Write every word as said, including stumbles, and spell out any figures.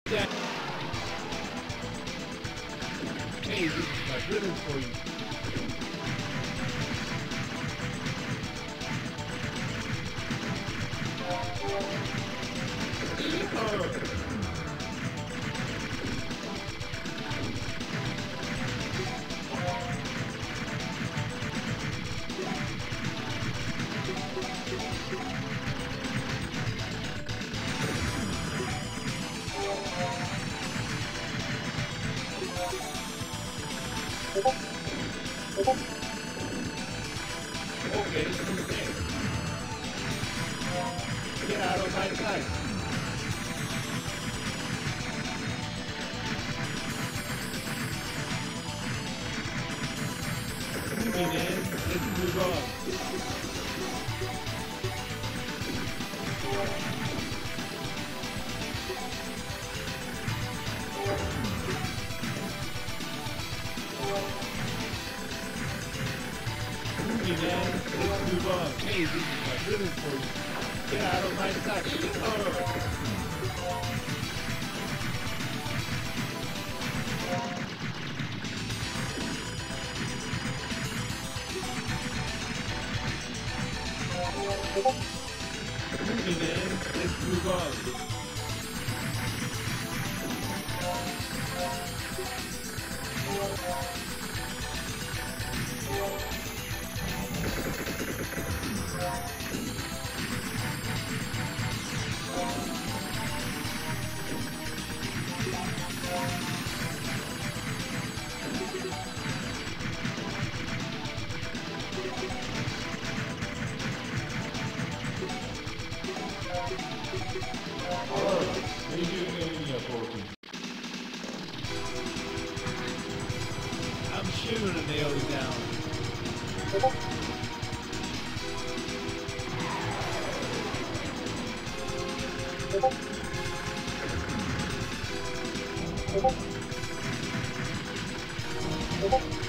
Yeah. Hey, this is my ribbon for you. Okay, this is the thing. Get out of my sight. Moving in, let's move on. Moving in, let's move on. Hey, this is my ribbon for you. Get out of my sight. Oh. Moving in, let's move on. I'm shooting to nail it down. Thank you.